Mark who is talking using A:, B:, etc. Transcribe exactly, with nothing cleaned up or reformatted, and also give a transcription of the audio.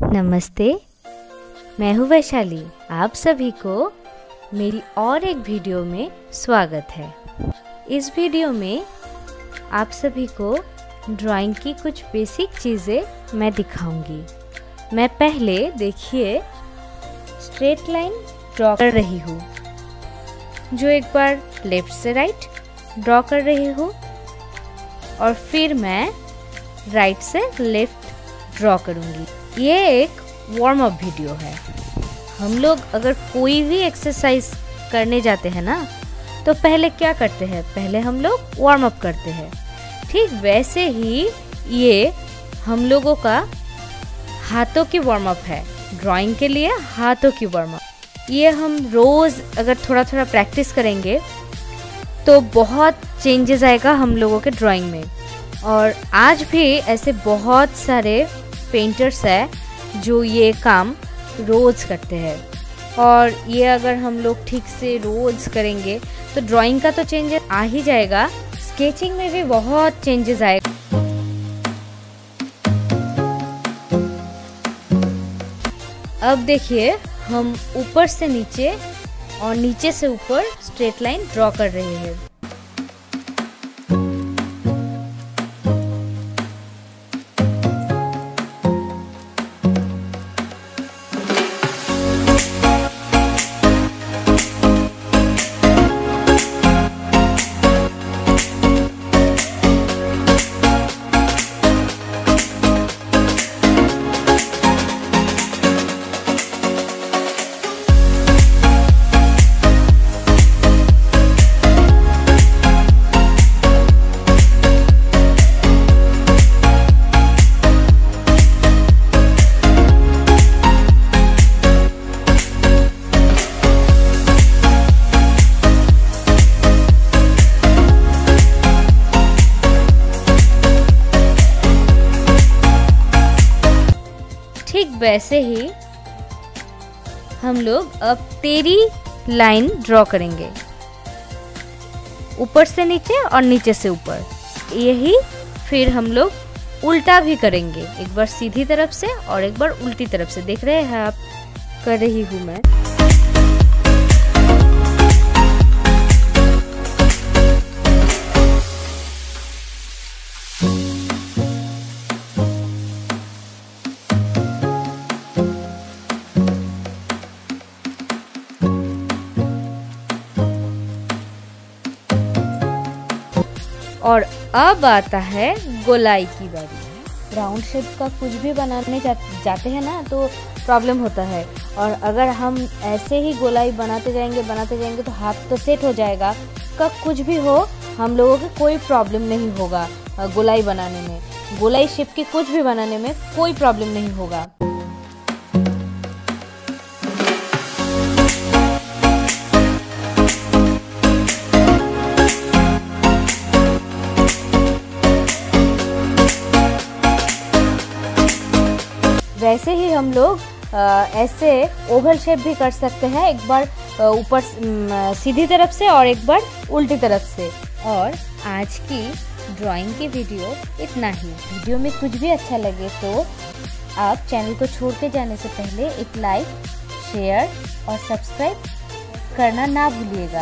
A: नमस्ते, मैं हूँ वैशाली। आप सभी को मेरी और एक वीडियो में स्वागत है। इस वीडियो में आप सभी को ड्राइंग की कुछ बेसिक चीज़ें मैं दिखाऊंगी। मैं पहले देखिए स्ट्रेट लाइन ड्रॉ कर रही हूँ, जो एक बार लेफ्ट से राइट ड्रॉ कर रही हूँ और फिर मैं राइट से लेफ्ट ड्रॉ करूँगी। ये एक वार्म अप वीडियो है। हम लोग अगर कोई भी एक्सरसाइज करने जाते हैं ना, तो पहले क्या करते हैं? पहले हम लोग वार्म अप करते हैं। ठीक वैसे ही ये हम लोगों का हाथों की वार्म अप है। ड्राइंग के लिए हाथों की वार्म अप। ये हम रोज़ अगर थोड़ा थोड़ा प्रैक्टिस करेंगे तो बहुत चेंजेस आएगा हम लोगों के ड्राइंग में। और आज भी ऐसे बहुत सारे पेंटर्स हैं जो ये काम रोज़ करते हैं। और ये अगर हम लोग ठीक से रोज़ करेंगे तो ड्राइंग का तो चेंजेस आ ही जाएगा, स्केचिंग में भी बहुत चेंजेस आएगा। अब देखिए हम ऊपर से नीचे और नीचे से ऊपर स्ट्रेट लाइन ड्रॉ कर रहे हैं। ठीक वैसे ही हम लोग अब तेरी लाइन ड्रॉ करेंगे, ऊपर से नीचे और नीचे से ऊपर। यही फिर हम लोग उल्टा भी करेंगे, एक बार सीधी तरफ से और एक बार उल्टी तरफ से। देख रहे हैं आप, कर रही हूँ मैं। और अब आता है गोलाई की बारी। राउंड शेप का कुछ भी बनाने जा, जाते हैं ना तो प्रॉब्लम होता है। और अगर हम ऐसे ही गोलाई बनाते जाएंगे बनाते जाएंगे तो हाथ तो सेट हो जाएगा। का कुछ भी हो, हम लोगों को कोई प्रॉब्लम नहीं होगा गोलाई बनाने में। गोलाई शेप की कुछ भी बनाने में कोई प्रॉब्लम नहीं होगा। वैसे ही हम लोग ऐसे ओवल शेप भी कर सकते हैं, एक बार ऊपर सीधी तरफ से और एक बार उल्टी तरफ से। और आज की ड्राइंग की वीडियो इतना ही। वीडियो में कुछ भी अच्छा लगे तो आप चैनल को छोड़ के जाने से पहले एक लाइक, शेयर और सब्सक्राइब करना ना भूलिएगा।